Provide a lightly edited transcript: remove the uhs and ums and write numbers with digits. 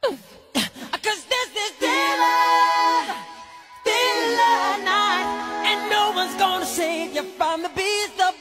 Cause this is Thriller night, and no one's gonna save you from the beast of